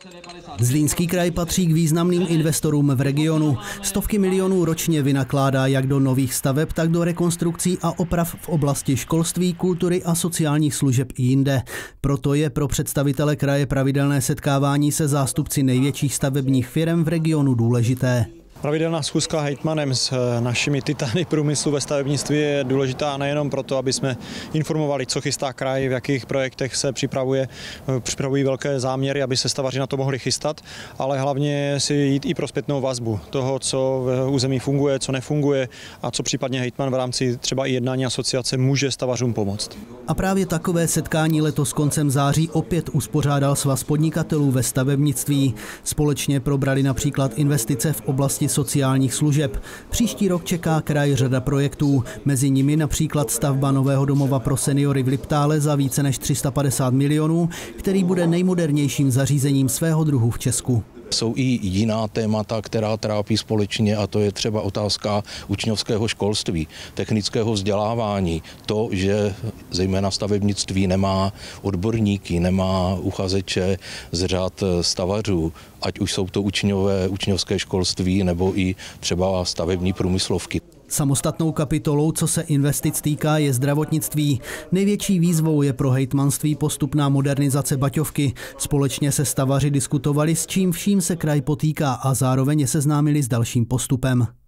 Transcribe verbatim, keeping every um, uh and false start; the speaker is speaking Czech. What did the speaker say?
Zlínský kraj patří k významným investorům v regionu. Stovky milionů ročně vynakládá jak do nových staveb, tak do rekonstrukcí a oprav v oblasti školství, kultury a sociálních služeb i jinde. Proto je pro představitele kraje pravidelné setkávání se zástupci největších stavebních firem v regionu důležité. Pravidelná schůzka hejtmanem s našimi titány průmyslu ve stavebnictví je důležitá nejenom proto, aby jsme informovali, co chystá kraj, v jakých projektech se připravuje, připravují velké záměry, aby se stavaři na to mohli chystat, ale hlavně si jít i pro zpětnou vazbu toho, co v území funguje, co nefunguje a co případně hejtman v rámci třeba i jednání asociace může stavařům pomoct. A právě takové setkání letos koncem září opět uspořádal Svaz podnikatelů ve stavebnictví. Společně probrali například investice v oblasti sociálních služeb. Příští rok čeká kraj řada projektů, mezi nimi například stavba nového domova pro seniory v Liptále za více než tři sta padesát milionů, který bude nejmodernějším zařízením svého druhu v Česku. Jsou i jiná témata, která trápí společně, a to je třeba otázka učňovského školství, technického vzdělávání. To, že zejména stavebnictví nemá odborníky, nemá uchazeče z řad stavařů, ať už jsou to učňové, učňovské školství nebo i třeba stavební průmyslovky. Samostatnou kapitolou, co se investic týká, je zdravotnictví. Největší výzvou je pro hejtmanství postupná modernizace Baťovky. Společně se stavaři diskutovali, s čím vším se kraj potýká, a zároveň je seznámili s dalším postupem.